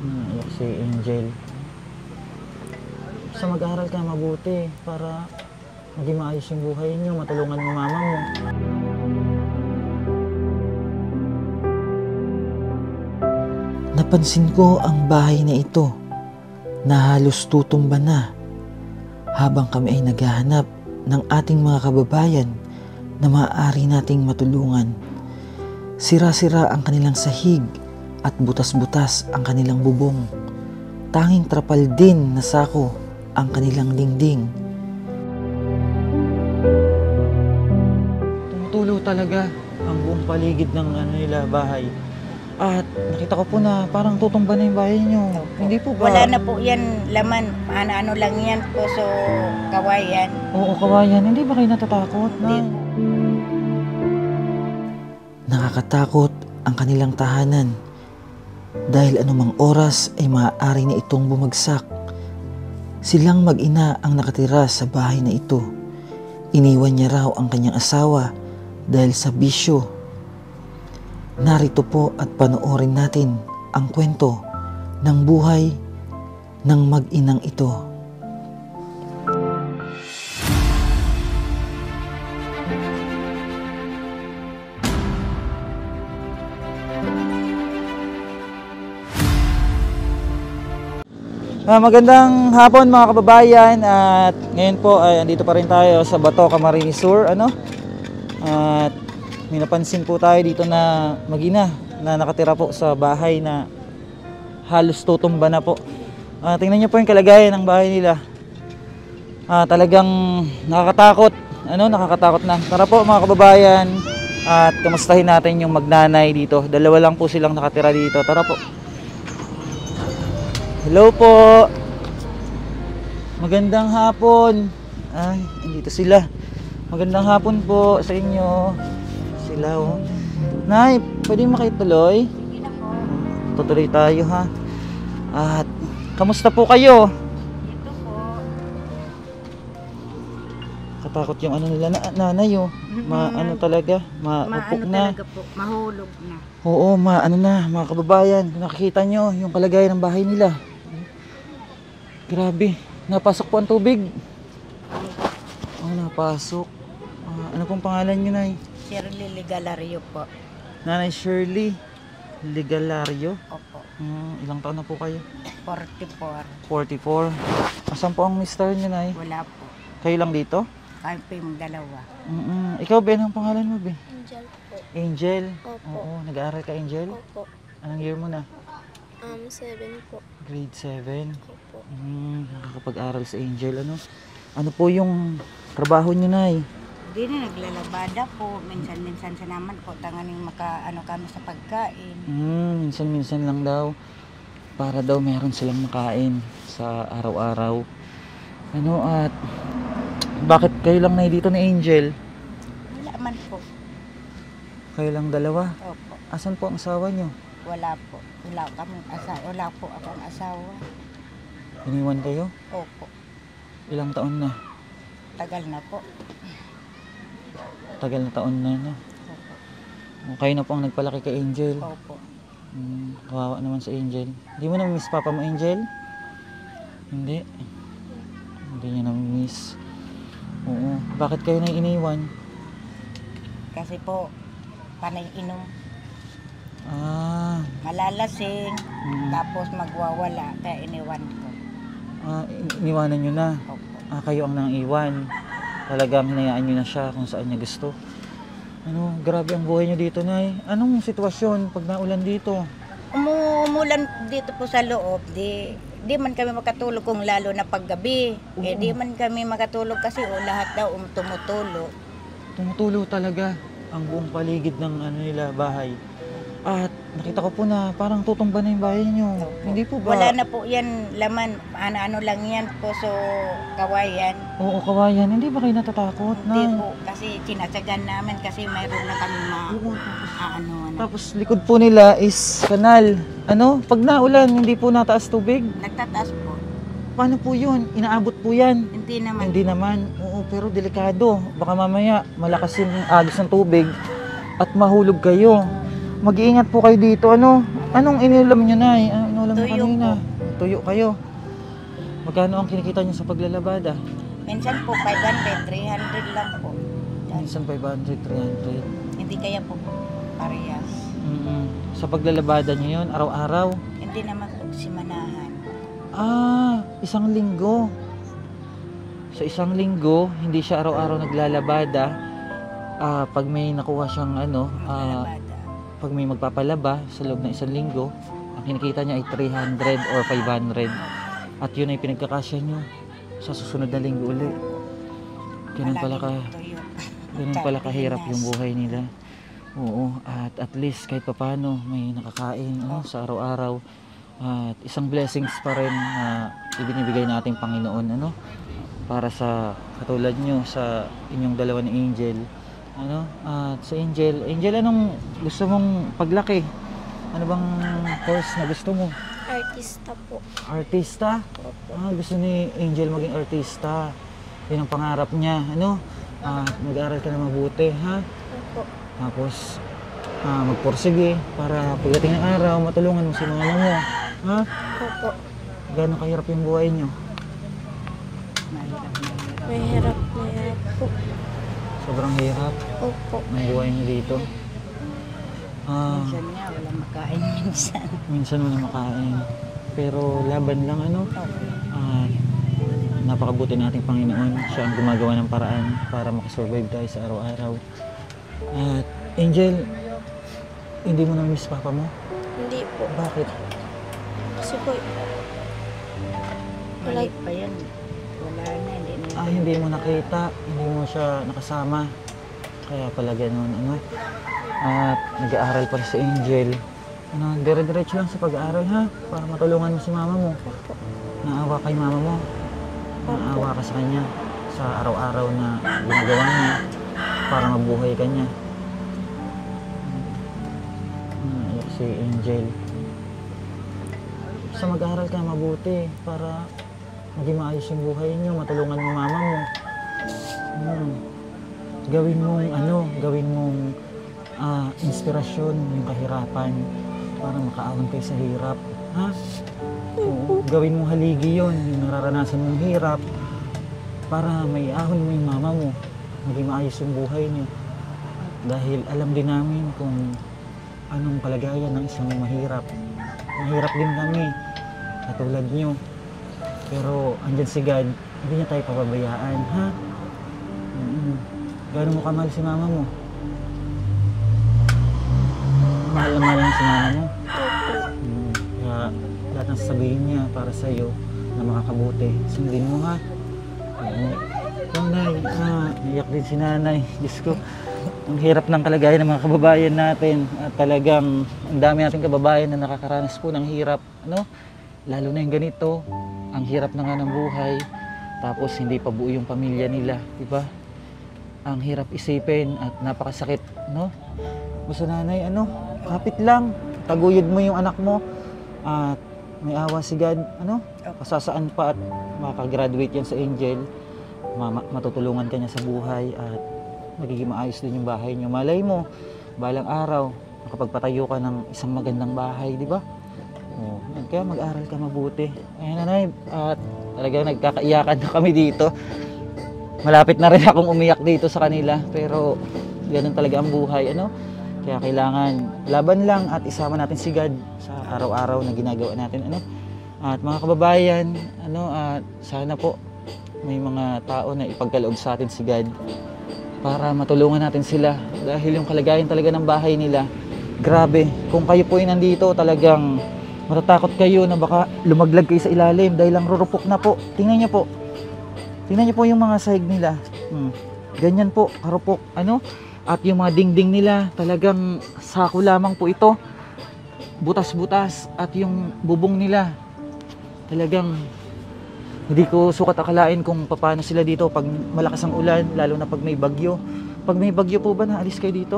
Iyak si Angel. Basta mag-aaral ka mabuti para maging maayos yung buhay niyo, matulungan mo mama mo. Napansin ko ang bahay na ito na halos tutumba na habang kami ay naghahanap ng ating mga kababayan na maaari nating matulungan. Sira-sira ang kanilang sahig at butas-butas ang kanilang bubong. Tanging trapal din na sako ang kanilang dingding. Tumutulo talaga ang buong paligid ng nila bahay. At nakita ko po na parang tutumba na yung bahay nyo. Hindi po ba? Wala na po yan laman. Ano lang yan po. So, kawayan. Oo, kawayan. Hindi ba kayo natatakot? Hindi. Nakakatakot ang kanilang tahanan dahil anumang oras ay maaari na itong bumagsak. Silang mag-ina ang nakatira sa bahay na ito. Iniwan niya raw ang kanyang asawa dahil sa bisyo. Narito po at panoorin natin ang kwento ng buhay ng mag-inang ito. Magandang hapon mga kababayan, at ngayon po ay andito pa rin tayo sa Bato, Camarines Sur, At may napansin po tayo dito na mag-ina na nakatira po sa bahay na halos tutumba na po. Tingnan niyo po yung kalagayan ng bahay nila. Talagang nakakatakot, nakakatakot na. Tara po mga kababayan, at kamustahin natin yung magnanay dito. Dalawa lang po silang nakatira dito. Tara po. Hello po. Magandang hapon. Ay, andito sila. Magandang hapon po sa inyo. Sila oh. Nay, pwede makituloy? Tutuloy tayo ha. At kamusta po kayo? Ito po. Katakot yung nila nanay oh. Talaga, maupok na. Talaga po, mahulog na. Oo, mga kababayan, nakikita nyo yung kalagayan ng bahay nila. Grabe, napasok po ang tubig. Napasok. Ano pong pangalan nyo, Nay? Shirley Ligalario po. Nanay Shirley Ligalario? Opo. Ilang taon na po kayo? 44. 44. Asan po ang mister nyo, Nay? Wala po. Kayo lang dito? Kaya po yung dalawa. Ikaw, Ben, ang pangalan mo, Ben? Angel po. Angel? Opo. Oo, nag-aaral ka, Angel? Opo. Anong year mo na? 7 po. Grade 7. Opo. Nakakapag-aral sa Angel, Ano po yung trabaho nyo, Nay? Hindi na naglalabada po. Minsan-minsan sa naman po. Tanganing kami sa pagkain. Minsan-minsan lang daw. Para daw meron silang makain sa araw-araw. At bakit kayo lang na dito ni Angel? Wala man po. Kayo lang dalawa? Opo. Asan po ang asawa nyo? Wala po. Wala po akong asawa. Iniwan kayo? Opo. Ilang taon na? Tagal na po. Tagal na taon na, no? Opo. Kayo na po ang nagpalaki kay Angel. Opo. Kawawa naman sa Angel. Hindi mo na-miss papa mo, Angel? Hindi. Hindi niya na-miss. Oo. Bakit kayo na iniwan? Kasi po, panay inom. Malalasing, tapos magwawala, kaya iniwan ko. Iniwanan nyo na. Opo. Kayo ang nang iwan. Talagang hinayaan nyo na siya kung saan niya gusto. Grabe ang buhay nyo dito, Nay. Anong sitwasyon pag naulan dito? Umulan dito po sa loob, di man kami makatulog kung lalo na paggabi. Di man kami makatulog kasi lahat daw tumutulo. Tumutulo talaga ang buong paligid ng nila bahay. At nakita ko po na parang tutumba na yung bahay nyo. Hindi po ba? Wala na po yan laman. Ano lang yan po. So, kawayan. Oo, kawayan. Hindi ba kayo natatakot? Hindi po. Kasi sinasagyan namin kasi mayroon na kami Tapos likod po nila is kanal. Pag naulan, hindi po nataas tubig? Nagtataas po. Paano po yun? Inaabot po yan? Hindi naman. Hindi naman. Oo, pero delikado. Baka mamaya malakas yung agos ng tubig at mahulog kayo. Mag-iingat po kayo dito. Anong iniulam nyo, Nay? alam mo Tuyo kanina. Tuyo kayo. Magkano ang kinikita niyo sa paglalabada? Minsan po 500, 300 lang po. Minsan 500, 300. Hindi kaya po parehas. Sa paglalabada niyo yun, araw-araw? Hindi naman po simanahan. Isang linggo. Sa isang linggo, hindi siya araw-araw naglalabada. Pag may nakuha siyang Labada. pag may magpapalaba sa loob ng isang linggo, ang kinikita niya ay 300 or 500. At yun ay pinagkakasya niyo sa susunod na linggo uli. Ganun pala kahirap yung buhay nila. Oo, at least kahit papano may nakakain sa araw-araw. At isang blessings pa rin na ibinibigay nating Panginoon para sa katulad nyo, sa inyong dalawa ni Angel. At sa Angel, anong gusto mong paglaki? Ano bang course na gusto mo? Artista po. Artista? Gusto ni Angel maging artista. Yun ang pangarap niya. Mag-aaral ka na mabuti, ha? Opo. Tapos, magpursige para pagdating ng araw, matulungan mo si mama mo. Ha? Opo. Gano'ng kahirap yung buhay nyo? Mahirap po. Sobrang hirap. Opo. Ang buhay nyo dito. Minsan nga, wala makain minsan. Minsan wala makain. Pero laban lang, Okay. Napakabuti nating Panginoon. Siya ang gumagawa ng paraan para makasurvive tayo sa araw-araw. At Angel, hindi mo na-miss papa mo? Hindi po. Bakit? Kasi po, Maliit pa yan. Wala na, hindi na. Hindi mo nakita, hindi mo siya nakasama. Kaya pala ganun, At nag-aaral pa rin si Angel. Dire-diretso lang sa pag-aaral, ha? Para matulungan mo si mama mo. Naawa kay mama mo. Naawa ka sa kanya sa araw-araw na ginagawa niya para mabuhay ka niya. Naiyak si Angel. Sa mag-aaral ka mabuti para maging maayos yung buhay niyo, matulungan mo mama mo. Gawin mong inspirasyon yung kahirapan para makaahon kayo sa hirap. Ha? Oo, gawin mong haligi yun, yung nararanasan mong hirap para may ahon mo yung mama mo, maging maayos yung buhay niyo. Dahil alam din namin kung anong kalagayan ng isang mahirap. Mahirap din kami, katulad niyo. Pero andyan si God, hindi niya tayo pababayaan, ha? Gano'n mo kamahal si mama mo? Mahal na mahal si mama mo? Kaya lahat ng sasabihin niya para sa iyo na makakabuti, sundin mo, ha? Oo. Ikaw, Nay, naiyak din si Nanay. Diyos ko, ang hirap ng kalagayan ng mga kababayan natin. At talagang ang dami nating kababayan na nakakaranas po ng hirap. Lalo na yung ganito, ang hirap na nga ng buhay. Tapos hindi pa buo yung pamilya nila, di ba? Ang hirap isipin at napakasakit, Basta Nanay, kapit lang, taguyod mo yung anak mo at may awa si God, pasasaan pa at makagraduate yan sa Angel, matutulungan ka niya sa buhay at magiging maayos din yung bahay niyo. Malay mo, balang araw, makapagpatayo ka ng isang magandang bahay, di ba? Kaya mag-aral ka mabuti. Ayun, Nanay, at talagang nagkakaiyakan na kami dito. Malapit na rin akong umiyak dito sa kanila, pero ganun talaga ang buhay, Kaya kailangan laban lang at isama natin si God sa araw-araw na ginagawa natin, At mga kababayan, at sana po may mga tao na ipagkaloob sa atin si God para matulungan natin sila dahil yung kalagayan talaga ng bahay nila, grabe. Kung kayo po ay nandito, talagang matatakot kayo na baka lumaglag kayo sa ilalim dahil lang rurupok na po. Tingnan niyo po. Tingnan niyo po yung mga sahig nila. Ganyan po, karupok. At yung mga dingding nila, talagang sako lamang po ito. Butas-butas. At yung bubong nila, talagang hindi ko sukat akalain kung paano sila dito pag malakas ang ulan, lalo na pag may bagyo. Pag may bagyo po ba, naalis kayo dito?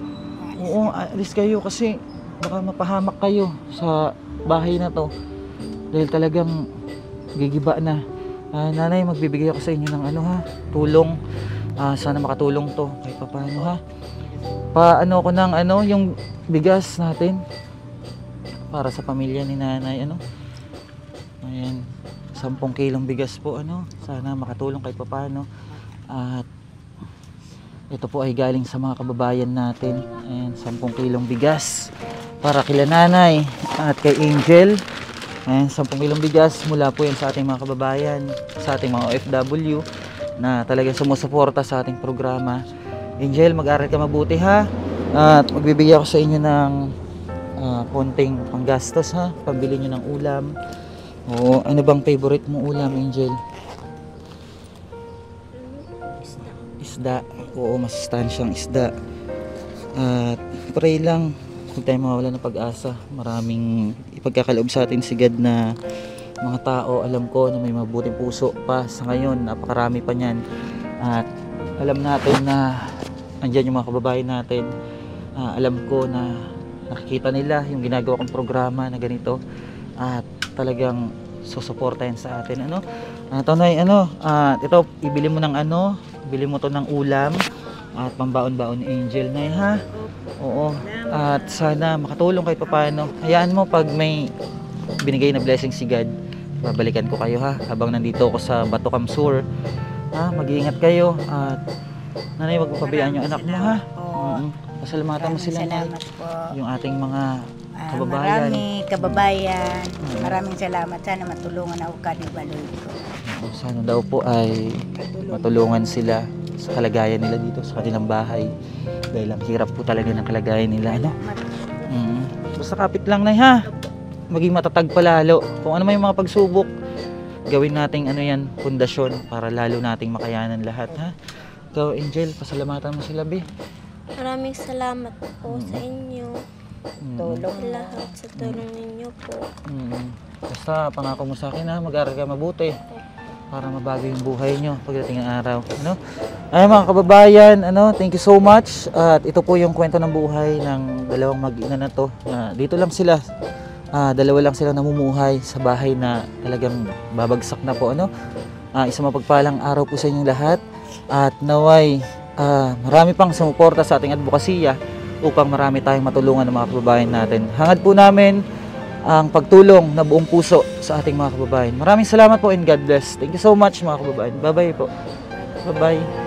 Oo, alis kayo kasi baka mapahamak kayo sa bahay na to. Dahil talagang gigiba na. Nanay, magbibigay ako sa inyo ng tulong. Sana makatulong to kahit paano, ha. Paano ko ng yung bigas natin para sa pamilya ni nanay, ano. Ayan, 10 kilong bigas po, ano. Sana makatulong kahit papaano. At ito po ay galing sa mga kababayan natin. Ayan, 10 kilong bigas para kila nanay at kay Angel. Ayan, 10 kilong bigas mula po yan sa ating mga kababayan, sa ating mga OFW na talagang sumusuporta sa ating programa. Angel, mag-aral ka mabuti ha. At magbibigay ako sa inyo ng konting panggastos ha. Pambili nyo ng ulam. O ano bang favorite mong ulam, Angel? Isda. Isda. Oo, masustansyang isda. At pray lang, huwag tayong mawawala ng pag-asa. Maraming ipagkakaloob sa atin si God na mga tao. Alam ko na may mabuting puso pa sa ngayon. Napakarami pa niyan. At alam natin na andyan yung mga kababayan natin. Alam ko na nakikita nila yung ginagawa kong programa na ganito. At talagang susuportahin sa atin, ano. Tonay, ano, ito ibili mo ng ano, bili mo to ng ulam at pambaon-baon ni Angel na ha. Oo. At sana makatulong kahit papaano. Hayaan mo pag may binigay na blessing si God, babalikan ko kayo ha habang nandito ako sa Bato Camsur. Ha, mag-iingat kayo at nanay, wag mo pabayaan yung anak mo ha. Pasalamatan mo sila, Salamat po. yung ating mga kababayan. Kababayan. Maraming salamat. Sana matulungan ako kanibaloy ko. Sana daw po ay matulungan sila sa kalagayan nila dito sa kanilang bahay. Dahil ang hirap po talaga ng kalagayan nila, ano? Basta kapit lang na ha. Maging matatag palalo. Kung ano may mga pagsubok, gawin nating ano yan, pundasyon para lalo nating makayanan lahat, ha? Ikaw, Angel, pasalamatan mo sila, Bi. Maraming salamat po sa inyo. Tulong Lahat sa tulong ninyo po. Basta pangako mo sa akin ha, mag-aaral ka mabuti para mabago yung buhay nyo pagdating ng araw, ano? Ay mga kababayan, ano, thank you so much. At ito po yung kwento ng buhay ng dalawang mag-ina na to. Dito lang sila, dalawa lang sila namumuhay sa bahay na talagang babagsak na po, ano? Isang mapagpalang araw po sa inyong lahat. At naway, marami pang sumuporta sa ating advokasya upang marami tayong matulungan ng mga kababayan natin. Hangad po namin ang pagtulong na buong puso sa ating mga kababayan. Maraming salamat po and God bless. Thank you so much mga kababayan. Bye-bye po. Bye-bye.